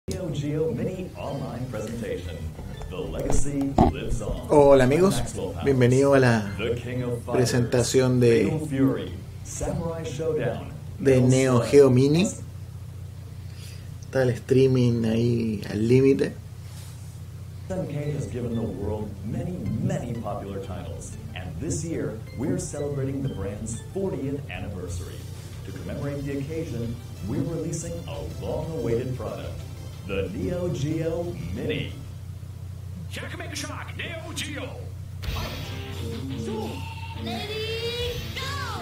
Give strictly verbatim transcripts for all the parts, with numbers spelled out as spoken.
Hola amigos, bienvenidos a la presentación de, de Neo Geo Mini. Está el streaming ahí al límite. S N K has given the world many, many popular titles, and this year we're celebrating the brand's fortieth anniversary. To commemorate the occasion, we're releasing a long-awaited product, the Neo Geo Mini. Shock, make a shock, Neo Geo! So, ready, go!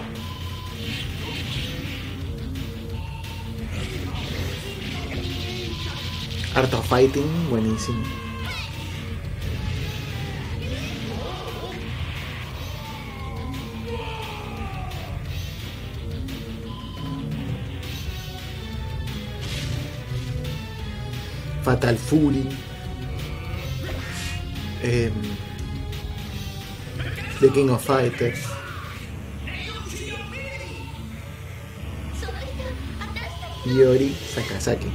Art of Fighting, buenísimo. Fatal Fury, eh, The King of Fighters. Yori Sakazaki.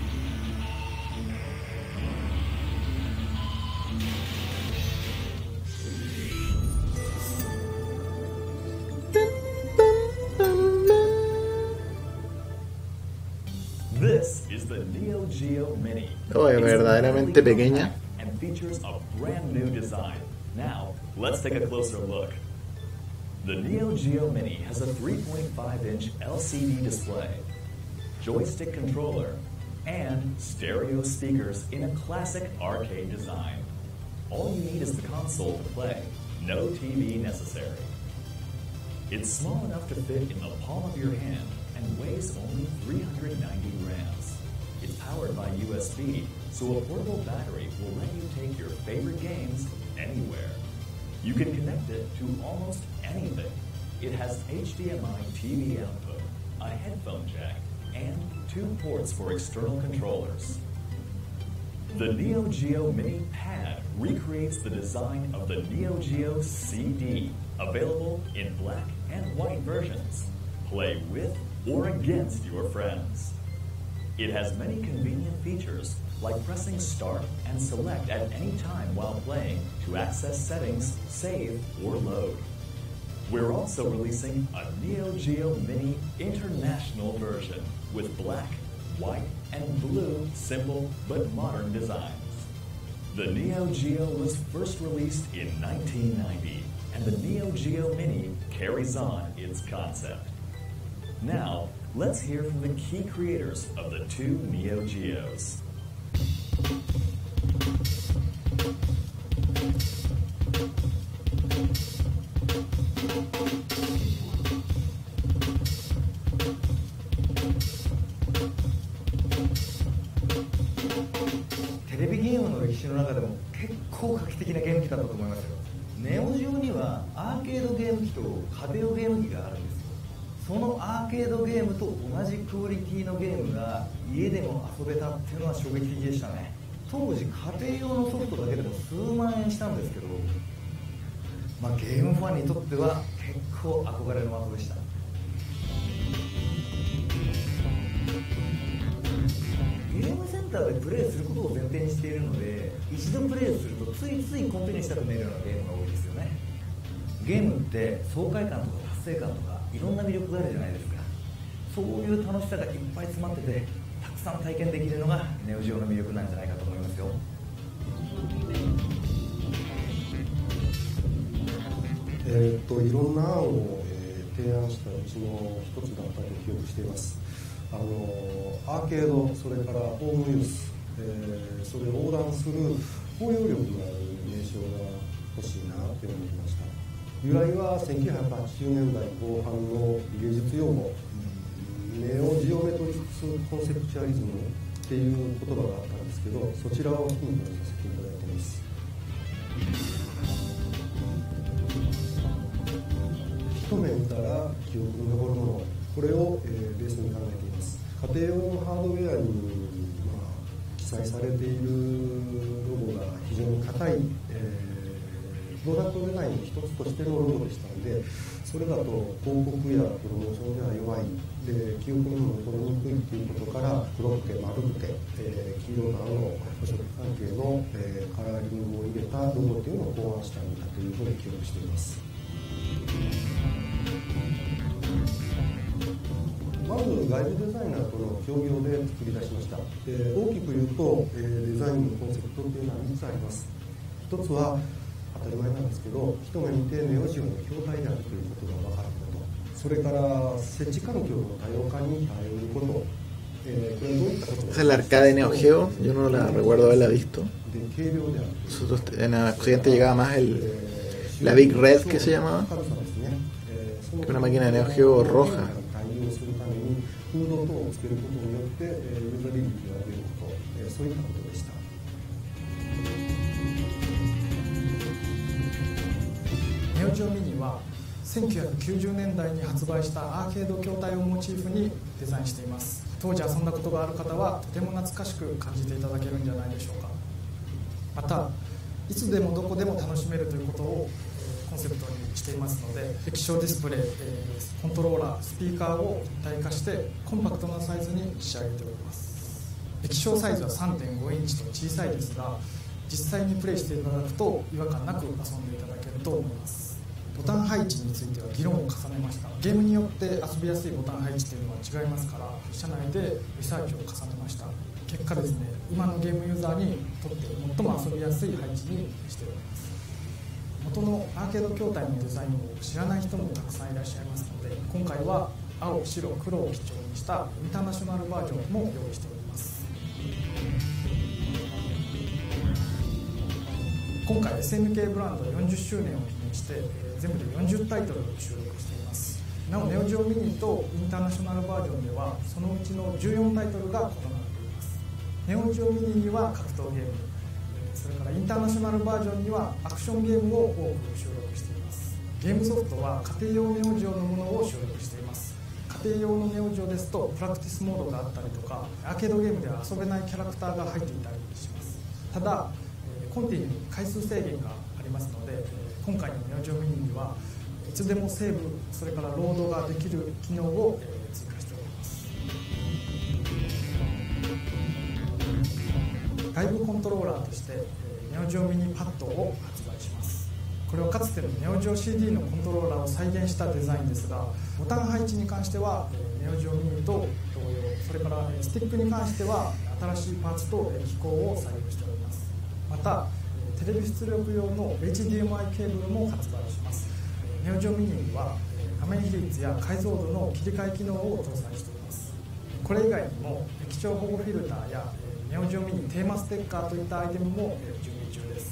This is the Neo Geo Mini. Oh, es verdaderamente pequeña. And features a brand new design. Now, let's take a closer look. The Neo Geo Mini has a three point five inch L C D display, joystick controller, and stereo speakers in a classic arcade design. All you need is the console to play. No T V necessary. It's small enough to fit in the palm of your hand and weighs only three hundred ninety grams. It's powered by U S B, so a portable battery will let you take your favorite games anywhere. You can connect it to almost anything. It has H D M I T V output, a headphone jack, and two ports for external controllers. The Neo Geo Mini Pad recreates the design of the Neo Geo C D, available in black and white versions. Play with or against your friends. It has many convenient features, like pressing start and select at any time while playing to access settings, save, or load. We're also releasing a Neo Geo Mini International version with black, white, and blue simple but modern designs. The Neo Geo was first released in nineteen ninety, and the Neo Geo Mini carries on its concept. Now, let's hear from the key creators of the two Neo Geos. テレビゲームの歴史の中でも結構画期的なゲーム機だったと思いますよ。ネオジオにはアーケードゲーム機と家庭用ゲーム機があるんですよ。そのアーケードゲームと同じクオリティのゲームが家でも遊べたっていうのは衝撃的でしたね。当時家庭用のソフトだけでも数万円したんですけど、まあ、ゲームファンにとっては結構憧れの的でした。ゲームセンターでプレイすることを前提にしているので、一度プレイするとついついコンティニューしたくなるようなゲームが多いですよね。ゲームって爽快感とか達成感とかいろんな魅力があるじゃないですか。そういう楽しさがいっぱい詰まってて、たくさん体験できるのがネオジオの魅力なんじゃないかと思いますよ。 えー、っといろんな案を、えー、提案したうちの一つだったと記憶しています。あのアーケード、それからホームユース、えー、それを横断する包容力のある名称が欲しいなって思いました。由来はせんきゅうひゃくはちじゅうねんだいこう半の芸術用語、ネオジオメトリックスコンセプチュアリズムっていう言葉があったんですけど、そちらをヒントにさせていただいています。一目見たら記憶に残るもの、これを、えー、ベースに考えています。家庭用のハードウェアに、まあ、記載されているロゴが非常に硬い、えープロダクトデザインの一つとしてのロゴでしたので、それだと広告やプロモーションでは弱い、 で記憶にも残りにくいということから黒くて丸くて、えー、黄色と青の補色関係の、えー、カラーリングを入れたロゴというのを考案したんだというふうに記憶しています。まず外部デザイナーとの協業で作り出しました。で大きく言うと、えー、デザインのコンセプトというのはみっつあります。ひとつは当たり前なんですけど、一目見てネオジオの筐体であるということが分かること、それから設置環境の多様化に耐えること、えー、これどういったことですか？ Esa es la arcade Neo Geo, yo no la recuerdo haberla visto. で軽量である。 Nosotros en el occidente llegaba más el, la Big Red que se llamaba, 軽さですね。えー、その que una máquina de Neo Geo roja. 対応するためにフード等をつけることによって、えー、ユーザビリティが上げること、えー、そういったことでした。 ネオジオミニはせんきゅうひゃくきゅうじゅうねんだいに発売したアーケード筐体をモチーフにデザインしています。当時遊んだことがある方はとても懐かしく感じていただけるんじゃないでしょうか。またいつでもどこでも楽しめるということをコンセプトにしていますので、液晶ディスプレイ、コントローラー、スピーカーを一体化してコンパクトなサイズに仕上げております。液晶サイズは さんてんごインチと小さいですが、実際にプレイしていただくと違和感なく遊んでいただけると思います。ボタン配置については議論を重ねました。ゲームによって遊びやすいボタン配置というのは違いますから、社内でリサーチを重ねました。結果ですね、今のゲームユーザーにとって最も遊びやすい配置にしております。元のアーケード筐体のデザインを知らない人もたくさんいらっしゃいますので、今回は青、白、黒を基調にしたインターナショナルバージョンも用意しております。今回 エスエヌケー ブランドよんじゅっしゅうねんを記念して全部でよんじゅうタイトル収録しています。なおネオジオミニとインターナショナルバージョンではそのうちのじゅうよんタイトルが異なっています。ネオジオミニには格闘ゲーム、それからインターナショナルバージョンにはアクションゲームを多く収録しています。ゲームソフトは家庭用ネオジオのものを収録しています。家庭用のネオジオですとプラクティスモードがあったりとか、アーケードゲームでは遊べないキャラクターが入っていたりします。ただコンティニュー回数制限がありますので、今回のネオジオミニにはいつでもセーブ、それからロードができる機能を追加しております。外部コントローラーとしてネオジオミニパッドを発売します。これはかつてのネオジオ シーディー のコントローラーを再現したデザインですが、ボタン配置に関してはネオジオミニと同様、それからスティックに関しては新しいパーツと機構を採用しております。またテレビ出力用の エイチディーエムアイ ケーブルも発売します。ネオジオミニには画面比率や解像度の切り替え機能を搭載しています。これ以外にも液晶保護フィルターやネオジオミニテーマステッカーといったアイテムも準備中です。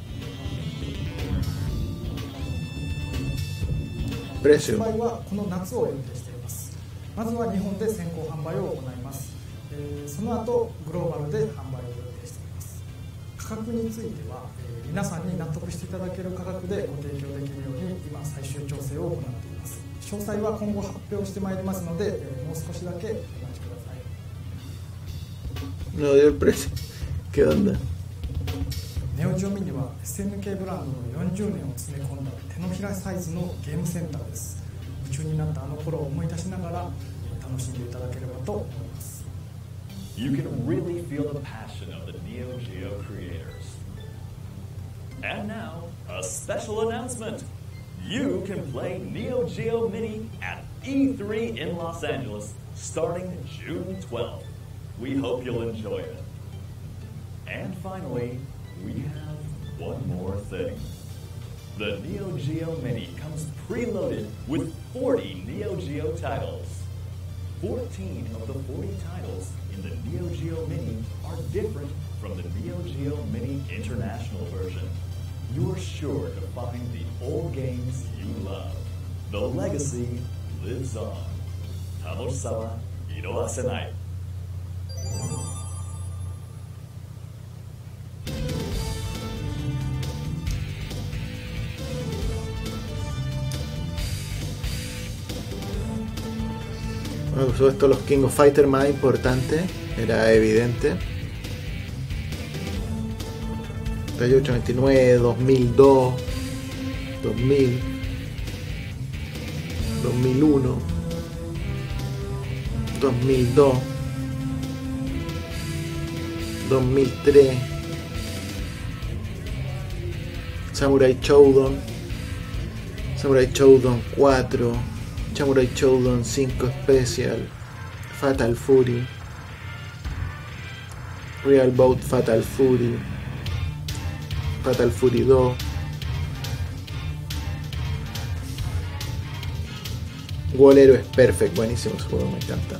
発売はこの夏を予定しています。まずは日本で先行販売を行います。その後グローバルで販売を予定しています。価格については、えー、皆さんに納得していただける価格でご提供できるように今最終調整を行っています。詳細は今後発表してまいりますので、えー、もう少しだけお待ちください。 No dio el precio. ¿Qué onda? ネオジオミニは エスエヌケー ブランドのよんじゅうねんを詰め込んだ手のひらサイズのゲームセンターです。夢中になったあの頃を思い出しながら楽しんでいただければと思います。 You can really feel the passion of the Neo Geo creators. And now, a special announcement. You can play Neo Geo Mini at E three in Los Angeles starting June twelfth. We hope you'll enjoy it. And finally, we have one more thing. The Neo Geo Mini comes preloaded with forty Neo Geo titles. fourteen of the forty titles in the Neo Geo Mini are different from the Neo Geo Mini International version. You're sure to find the old games you love. The legacy lives on. Tamoshi-sama, iroasenai. Bueno, por supuesto los King of Fighter más importantes, era evidente. mil ochocientos noventa y nueve, dos mil dos, dos mil, dos mil uno, dos mil dos, dos mil tres, Samurai Shodown, Samurai Shodown cuatro, Samurai Shodown cinco Special, Fatal Fury, Real Bout Fatal Fury, Fatal Fury dos, Wall Heroes Perfect, buenísimo ese juego, me encanta.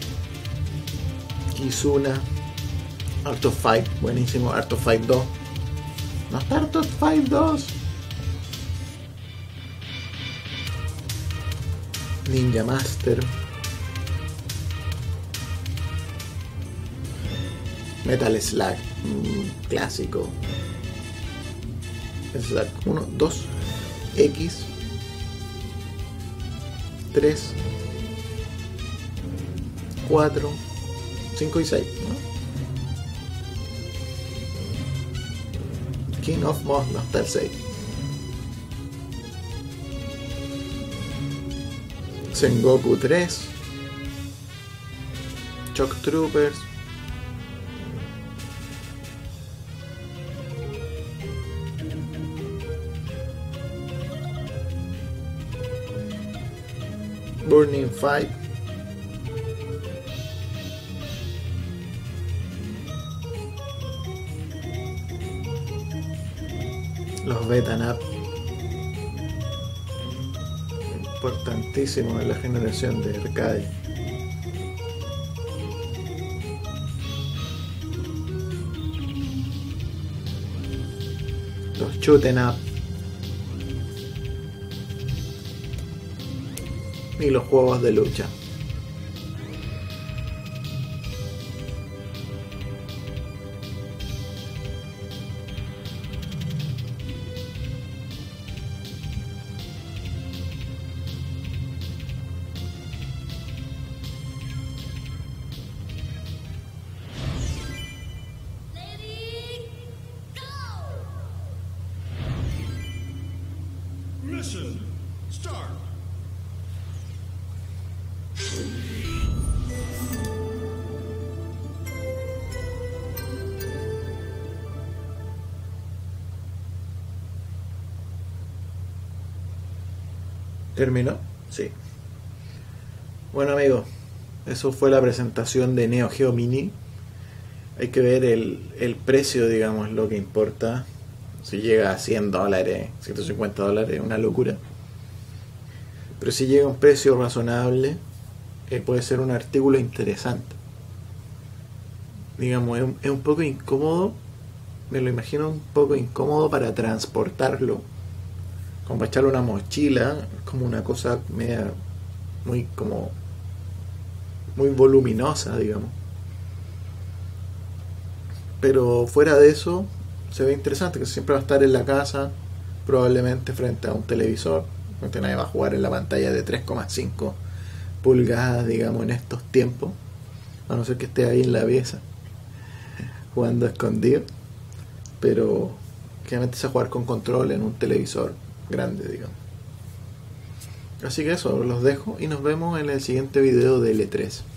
Kizuna, Art of Fight, buenísimo. Art of Fight dos, no está Art of Fight dos. Ninja Master, Metal Slug, mm, clásico. Slug uno, dos, X, tres, cuatro, cinco y seis, ¿no? King of Moss no está el seis. Sengoku tres, Shock Troopers, Burning Fight, los Beaten Up, importantísimo en la generación de arcade. Los Shooten Up y los juegos de lucha. Mission start. ¿Terminó? Sí. Bueno amigos, eso fue la presentación de Neo Geo Mini. Hay que ver el, el precio, digamos, lo que importa. Si llega a cien dólares, ciento cincuenta dólares, es una locura. Pero si llega a un precio razonable, eh, puede ser un artículo interesante. Digamos, es un, es un poco incómodo, me lo imagino un poco incómodo para transportarlo. Como para echarle una mochila, como una cosa media, muy como, muy voluminosa, digamos. Pero fuera de eso, se ve interesante, que siempre va a estar en la casa, probablemente frente a un televisor, porque nadie va a jugar en la pantalla de tres coma cinco pulgadas, digamos, en estos tiempos, a no ser que esté ahí en la pieza jugando escondido, pero que metes a jugar con control en un televisor grande, digamos. Así que eso, los dejo y nos vemos en el siguiente video de L tres.